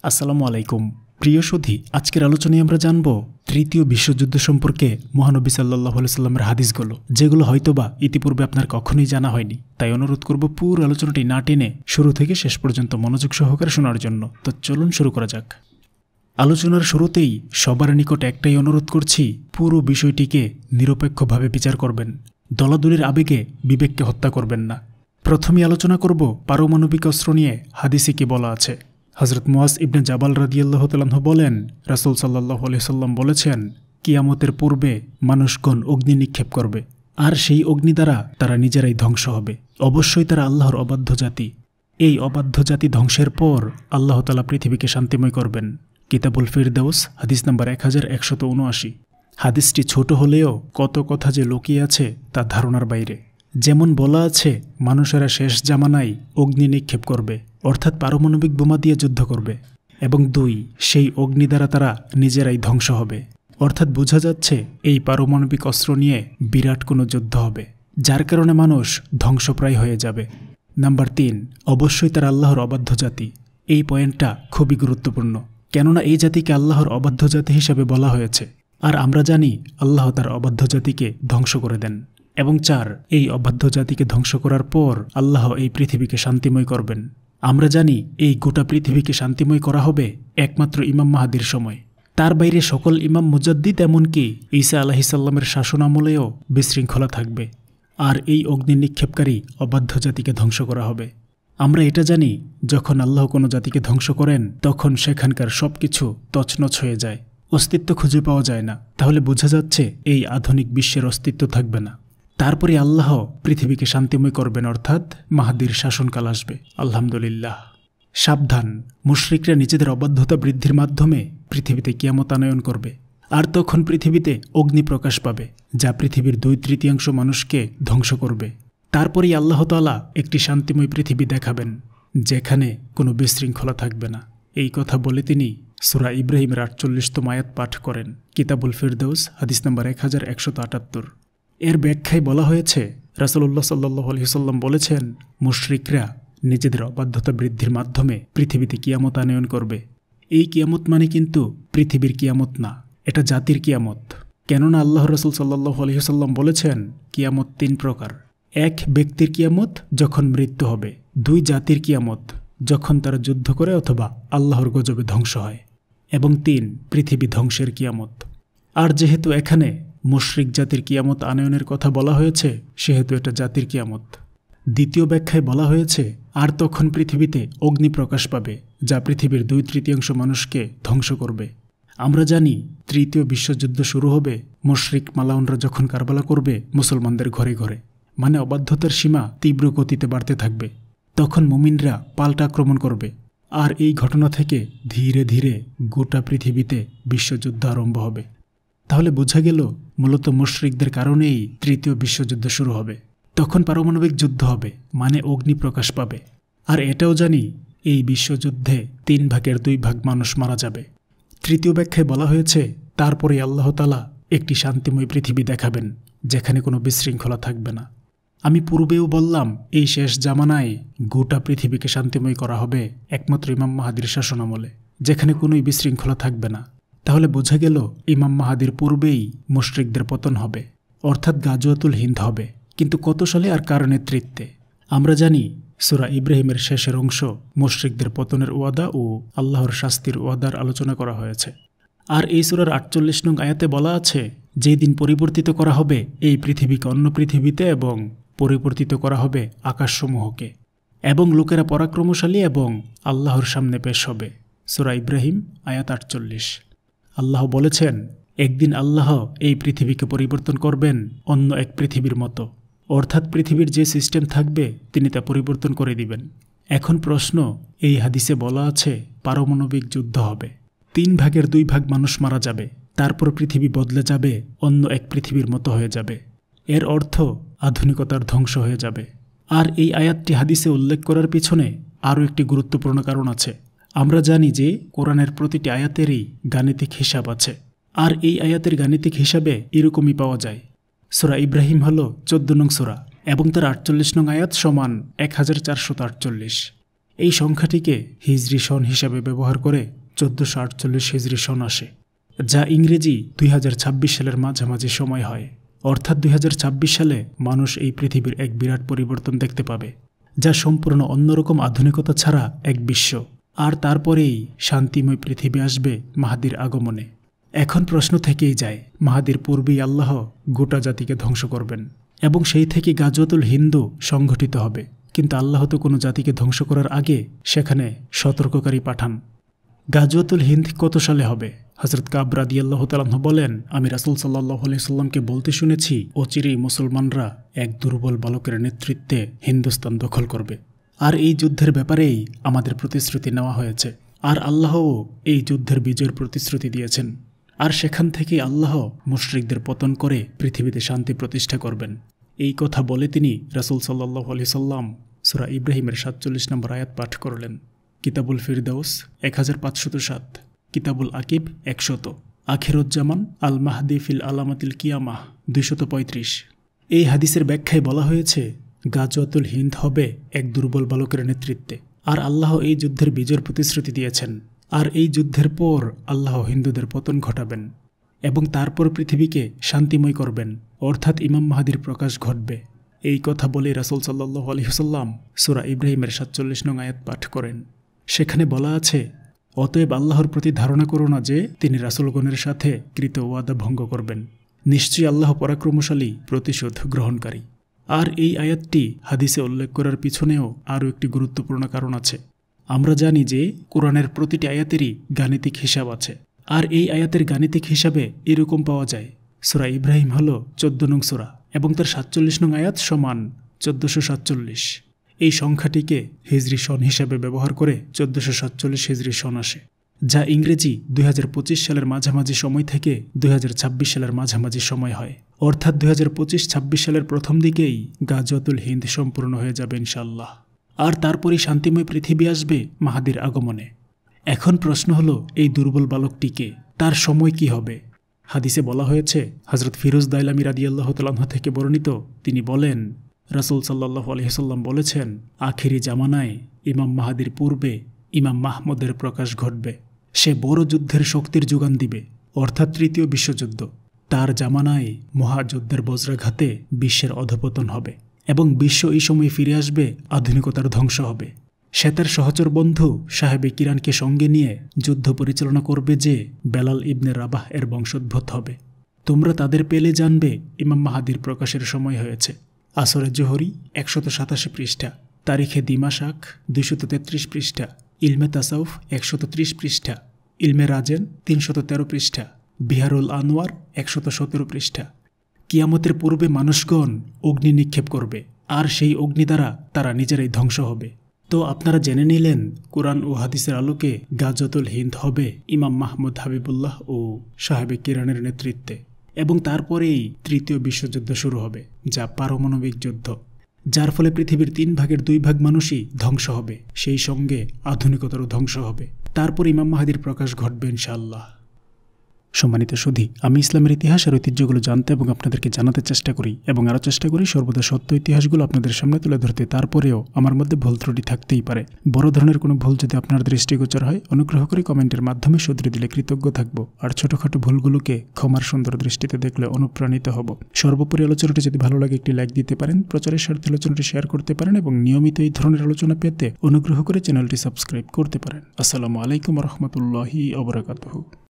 আসসালামু আলাইকুম প্রিয় সুধী, আজকের আলোচনায় আমরা জানব তৃতীয় বিশ্বযুদ্ধ সম্পর্কে মহানবী সাল্লাল্লাহু আলাইহি সাল্লামের হাদিসগুলো, যেগুলো হয়তোবা ইতিপূর্বে আপনার কখনোই জানা হয়নি। তাই অনুরোধ করব পুরো আলোচনাটি না টেনে শুরু থেকে শেষ পর্যন্ত মনোযোগ সহকারে শোনার জন্য। তো চলুন শুরু করা যাক। আলোচনার শুরুতেই সবার নিকট একটাই অনুরোধ করছি, পুরো বিষয়টিকে নিরপেক্ষভাবে বিচার করবেন। দলাদলির আবেগে বিবেককে হত্যা করবেন না। প্রথমেই আলোচনা করব পারমাণবিক অস্ত্র নিয়ে হাদিসে কি বলা আছে। হযরত মুআজ ইবনে জাবাল রাদিয়াল্লাহু তাআলা আনহু বলেন, রাসূল সাল্লাল্লাহু আলাইহি সাল্লাম বলেছেন, কিয়ামতের পূর্বে মানুষগণ অগ্নি নিক্ষেপ করবে, আর সেই অগ্নি দ্বারা তারা নিজেরাই ধ্বংস হবে। অবশ্যই তারা আল্লাহর অবাধ্য জাতি। এই অবাধ্য জাতি ধ্বংসের পর আল্লাহ তাআলা পৃথিবীকে শান্তিময় করবেন। কিতাবুল ফিরদাউস হাদিস নাম্বার 1179। হাদিসটি ছোট হলেও কত কথা যে লুকিয়ে আছে তা ধারণার বাইরে। যেমন বলা আছে, মানুষেরা শেষ জামানায় অগ্নি নিক্ষেপ করবে, অর্থাৎ পারমাণবিক বোমা দিয়ে যুদ্ধ করবে, এবং 2, সেই অগ্নি দ্বারা তারা নিজেরাই ধ্বংস হবে। অর্থাৎ বোঝা যাচ্ছে এই পারমাণবিক অস্ত্র নিয়ে বিরাট কোনো যুদ্ধ হবে, যার কারণে মানুষ ধ্বংসপ্রায় হয়ে যাবে। নাম্বার 3, অবশ্যই তারা আল্লাহর অবাধ্য জাতি। এই পয়েন্টটা খুবই গুরুত্বপূর্ণ, কেননা এই জাতিকে আল্লাহর অবাধ্য জাতি হিসাবে বলা হয়েছে, আর আমরা জানি আল্লাহ তার অবাধ্য জাতিকে ধ্বংস করে দেন। এবং 4, এই অবাধ্য জাতিকে ধ্বংস করার পর আল্লাহ এই পৃথিবীকে শান্তিময় করবেন। আমরা জানি এই গোটা পৃথিবীকে শান্তিময় করা হবে একমাত্র ইমাম মাহদীর সময়। তার বাইরে সকল ইমাম মুজাদ্দিদ, এমনকি ঈসা আলাইহিস সালামের শাসন আমলেও বিশৃঙ্খলা থাকবে, আর এই অগ্নি নিক্ষেপকারী অবাধ্য জাতিকে ধ্বংস করা হবে। আমরা এটা জানি, যখন আল্লাহ কোনো জাতিকে ধ্বংস করেন তখন সেখানকার সবকিছু তছনছ হয়ে যায়, অস্তিত্ব খুঁজে পাওয়া যায় না। তাহলে বোঝা যাচ্ছে এই আধুনিক বিশ্বের অস্তিত্ব থাকবে না। তারপরে আল্লাহ পৃথিবীকে শান্তিময় করবেন, অর্থাৎ মাহদীর শাসনকাল আসবে। আলহামদুলিল্লাহ। সাবধান, মুশরিকরা নিজেদের অবাধ্যতা বৃদ্ধির মাধ্যমে পৃথিবীতে কিয়ামত আনয়ন করবে, আর তখন পৃথিবীতে অগ্নি প্রকাশ পাবে, যা পৃথিবীর 2/3 মানুষকে ধ্বংস করবে। তারপরেই আল্লাহ তাআলা একটি শান্তিময় পৃথিবী দেখাবেন, যেখানে কোনো বিশৃঙ্খলা থাকবে না। এই কথা বলে তিনি সূরা ইব্রাহিমের 48তম আয়াত পাঠ করেন। কিতাবুল ফিরদাউস হাদিস নাম্বার 1178। এর ব্যাখ্যায় বলা হয়েছে, রাসূলুল্লাহ সাল্লাল্লাহু আলাইহি সাল্লাম বলেছেন, মুশরিকরা নিজেদের অবাধ্যতা বৃদ্ধির মাধ্যমে পৃথিবীতে কিয়ামত আনয়ন করবে। এই কিয়ামত মানে কিন্তু পৃথিবীর কিয়ামত না, এটা জাতির কিয়ামত। কেননা আল্লাহর রাসূল সাল্লাল্লাহু আলাইহি সাল্লাম বলেছেন, কিয়ামত 3 প্রকার। 1, ব্যক্তির কিয়ামত, যখন মৃত্যু হবে। 2, জাতির কিয়ামত, যখন তারা যুদ্ধ করে অথবা আল্লাহর গজবে ধ্বংস হয়। এবং 3, পৃথিবী ধ্বংসের কিয়ামত। আর যেহেতু এখানে মুশরিক জাতির কিয়ামত আনয়নের কথা বলা হয়েছে, সেহেতু এটা জাতির কিয়ামত। দ্বিতীয় ব্যাখ্যায় বলা হয়েছে, আর তখন পৃথিবীতে অগ্নি প্রকাশ পাবে, যা পৃথিবীর 2/3 মানুষকে ধ্বংস করবে। আমরা জানি তৃতীয় বিশ্বযুদ্ধ শুরু হবে মুশরিক মালাউনরা যখন কারবালা করবে মুসলমানদের ঘরে ঘরে, মানে অবাধ্যতার সীমা তীব্র গতিতে বাড়তে থাকবে। তখন মুমিনরা পাল্টা আক্রমণ করবে, আর এই ঘটনা থেকে ধীরে ধীরে গোটা পৃথিবীতে বিশ্বযুদ্ধ আরম্ভ হবে। তাহলে বোঝা গেল, মূলত মুশরিকদের কারণেই তৃতীয় বিশ্বযুদ্ধ শুরু হবে। তখন পারমাণবিক যুদ্ধ হবে, মানে অগ্নি প্রকাশ পাবে। আর এটাও জানি, এই বিশ্বযুদ্ধে 3 ভাগের 2 ভাগ মানুষ মারা যাবে। তৃতীয় ব্যাখ্যায় বলা হয়েছে, তারপরে আল্লাহ তাআলা একটি শান্তিময় পৃথিবী দেখাবেন, যেখানে কোনো বিশৃঙ্খলা থাকবে না। আমি পূর্বেও বললাম, এই শেষ জামানায় গোটা পৃথিবীকে শান্তিময় করা হবে একমাত্র ইমাম মাহদীর শাসনামলে, যেখানে কোনোই বিশৃঙ্খলা থাকবে না। তাহলে বোঝা গেল, ইমাম মাহদীর পূর্বেই মুশরিকদের পতন হবে, অর্থাৎ গাজওয়াতুল হিন্দ হবে। কিন্তু কত সালে আর কার নেতৃত্বে? আমরা জানি সূরা ইব্রাহিমের শেষের অংশ মুশরিকদের পতনের ওয়াদা ও আল্লাহর শাস্তির ওয়াদার আলোচনা করা হয়েছে। আর এই সূরার 48 নং আয়াতে বলা আছে, যেই দিন পরিবর্তিত করা হবে এই পৃথিবীকে অন্য পৃথিবীতে, এবং পরিবর্তিত করা হবে আকাশসমূহকে, এবং লোকেরা পরাক্রমশালী এবং আল্লাহর সামনে পেশ হবে। সূরা ইব্রাহিম আয়াত 48। আল্লাহ বলেছেন, একদিন আল্লাহ এই পৃথিবীকে পরিবর্তন করবেন অন্য এক পৃথিবীর মতো, অর্থাৎ পৃথিবীর যে সিস্টেম থাকবে তিনি তা পরিবর্তন করে দিবেন। এখন প্রশ্ন, এই হাদিসে বলা আছে পারমাণবিক যুদ্ধ হবে, 3 ভাগের 2 ভাগ মানুষ মারা যাবে, তারপর পৃথিবী বদলে যাবে, অন্য এক পৃথিবীর মতো হয়ে যাবে। এর অর্থ আধুনিকতার ধ্বংস হয়ে যাবে। আর এই আয়াতটি হাদিসে উল্লেখ করার পিছনে আরও একটি গুরুত্বপূর্ণ কারণ আছে। আমরা জানি যে কোরআনের প্রতিটি আয়াতেরই গাণিতিক হিসাব আছে, আর এই আয়াতের গাণিতিক হিসাবে এরকমই পাওয়া যায়। সূরা ইব্রাহিম হল 14 নং সূরা, এবং তার 48 নং আয়াত সমান 1448। এই সংখ্যাটিকে হিজরি সন হিসাবে ব্যবহার করে 1448 হিজরি সন আসে, যা ইংরেজি 2026 সালের মাঝামাঝি সময় হয়। অর্থাৎ 2026 সালে মানুষ এই পৃথিবীর এক বিরাট পরিবর্তন দেখতে পাবে, যা সম্পূর্ণ অন্যরকম আধুনিকতা ছাড়া এক বিশ্ব। আর তারপরেই শান্তিময় পৃথিবী আসবে মাহাদির আগমনে। এখন প্রশ্ন থেকেই যায়, মাহাদির পূর্বেই আল্লাহ গোটা জাতিকে ধ্বংস করবেন এবং সেই থেকে গাজওয়াতুল হিন্দু সংঘটিত হবে, কিন্তু আল্লাহ তো কোনো জাতিকে ধ্বংস করার আগে সেখানে সতর্ককারী পাঠান। গাজওয়াতুল হিন্দ কত সালে হবে? হযরত কাব রাদিয়াল্লাহু তাআলা আনহু বলেন, আমি রাসূল সাল্লাল্লাহু আলাইহি সাল্লামকে বলতে শুনেছি, অচিরেই মুসলমানরা এক দুর্বল বালকের নেতৃত্বে হিন্দুস্তান দখল করবে। আর এই যুদ্ধের ব্যাপারেই আমাদের প্রতিশ্রুতি নেওয়া হয়েছে, আর আল্লাহও এই যুদ্ধের বিজয়ের প্রতিশ্রুতি দিয়েছেন। আর সেখান থেকে আল্লাহ মুশরিকদের পতন করে পৃথিবীতে শান্তি প্রতিষ্ঠা করবেন। এই কথা বলে তিনি রাসূল সাল্লাল্লাহু আলাইহি সাল্লাম সূরা ইব্রাহিমের 47 নম্বর আয়াত পাঠ করলেন। কিতাবুল ফিরদাউস 1507, কিতাবুল আকিব 100, আখিরুজ্জামান আল মাহদি ফিল আলামাতিল কিয়ামাহ 235। এই হাদিসের ব্যাখ্যায় বলা হয়েছে, গাজওয়াতুল হিন্দ হবে এক দুর্বল বালকের নেতৃত্বে, আর আল্লাহ এই যুদ্ধের বিজয়ের প্রতিশ্রুতি দিয়েছেন। আর এই যুদ্ধের পর আল্লাহ হিন্দুদের পতন ঘটাবেন এবং তারপর পৃথিবীকে শান্তিময় করবেন, অর্থাৎ ইমাম মাহাদির প্রকাশ ঘটবে। এই কথা বলে রাসূল সাল্লাল্লাহু আলাইহি ওয়াসাল্লাম সূরা ইব্রাহিমের 47 নং আয়াত পাঠ করেন। সেখানে বলা আছে, অতএব আল্লাহর প্রতি ধারণা করো না যে তিনি রাসূলগণের সাথে কৃত ওয়াদা ভঙ্গ করবেন। নিশ্চয়ই আল্লাহ পরাক্রমশালী, প্রতিশোধ গ্রহণকারী। আর এই আয়াতটি হাদিসে উল্লেখ করার পিছনেও আরও একটি গুরুত্বপূর্ণ কারণ আছে। আমরা জানি যে কোরআনের প্রতিটি আয়াতেরই গাণিতিক হিসাব আছে, আর এই আয়াতের গাণিতিক হিসাবে এরকম পাওয়া যায়, সূরা ইব্রাহিম হল 14 নং সূরা এবং তার 47 নং আয়াত সমান 1447। এই সংখ্যাটিকে হিজরি সন হিসাবে ব্যবহার করে 1447 হিজরি সন আসে, যা ইংরেজি 2025 সালের মাঝামাঝি সময় থেকে 2026 সালের মাঝামাঝি সময় হয়। অর্থাৎ 2025-26 সালের প্রথম দিকেই গাজওয়াতুল হিন্দ সম্পূর্ণ হয়ে যাবে ইনশাআল্লাহ। আর তারপরই শান্তিময় পৃথিবী আসবে মাহাদির আগমনে। এখন প্রশ্ন হলো, এই দুর্বল বালকটিকে, তার সময় কি হবে? হাদিসে বলা হয়েছে, হযরত ফিরোজ দাইলামী রাদিয়াল্লাহু তাআলা আনহু থেকে বর্ণিত, তিনি বলেন, রাসূল সাল্লাল্লাহু আলাইহি সাল্লাম বলেছেন, আখিরি জামানায় ইমাম মাহাদির পূর্বে ইমাম মাহমুদের প্রকাশ ঘটবে। সে বড় যুদ্ধের শক্তির যোগান দিবে, অর্থাৎ তৃতীয় বিশ্বযুদ্ধ। তার জামানায় মহাযুদ্ধের বজ্রাঘাতে বিশ্বের অধপতন হবে এবং বিশ্ব এই সময় ফিরে আসবে, আধুনিকতার ধ্বংস হবে। সে তার সহচর বন্ধু সাহেবে কিরানকে সঙ্গে নিয়ে যুদ্ধ পরিচালনা করবে, যে বেলাল ইবনে রাবাহ এর বংশোদ্ভূত হবে। তোমরা তাদের পেলে জানবে ইমাম মাহাদির প্রকাশের সময় হয়েছে। আসরে জোহরি 187 পৃষ্ঠা, তারিখে দিমাশাক 233 পৃষ্ঠা, ইলমে তাসাউফ 130 পৃষ্ঠা, ইলমে রাজেন 313 পৃষ্ঠা, বিহারুল আনোয়ার 117 পৃষ্ঠা। কিয়ামতের পূর্বে মানুষগণ অগ্নি নিক্ষেপ করবে, আর সেই অগ্নি দ্বারা তারা নিজেরাই ধ্বংস হবে। তো আপনারা জেনে নিলেন, কোরআন ও হাদিসের আলোকে গাজওয়াতুল হিন্দ হবে ইমাম মাহমুদ হাবিবুল্লাহ ও সাহেবে কিরানের নেতৃত্বে, এবং তারপরেই তৃতীয় বিশ্বযুদ্ধ শুরু হবে, যা পারমাণবিক যুদ্ধ, যার ফলে পৃথিবীর 3 ভাগের 2 ভাগ মানুষই ধ্বংস হবে, সেই সঙ্গে আধুনিকতারও ধ্বংস হবে। তারপর ইমাম মাহাদির প্রকাশ ঘটবে ইনশাআল্লাহ। সম্মানিত সুধী, আমি ইসলামের ইতিহাস আর ঐতিহ্যগুলো জানতে এবং আপনাদেরকে জানাতে চেষ্টা করি, এবং আরও চেষ্টা করি সর্বদা সত্য ইতিহাসগুলো আপনাদের সামনে তুলে ধরতে। তারপরেও আমার মধ্যে ভুল ত্রুটি থাকতেই পারে। বড় ধরনের কোনো ভুল যদি আপনার দৃষ্টিগোচর হয়, অনুগ্রহ করে কমেন্টের মাধ্যমে শুধরে দিলে কৃতজ্ঞ থাকব। আর ছোটখাটো ভুলগুলোকে ক্ষমার সুন্দর দৃষ্টিতে দেখলে অনুপ্রাণিত হব। সর্বোপরি আলোচনাটি যদি ভালো লাগে একটি লাইক দিতে পারেন, প্রচারের স্বার্থে আলোচনাটি শেয়ার করতে পারেন, এবং নিয়মিত এই ধরনের আলোচনা পেতে অনুগ্রহ করে চ্যানেলটি সাবস্ক্রাইব করতে পারেন। আসসালামু আলাইকুম ওয়া রাহমাতুল্লাহি ওয়া বারাকাতুহু।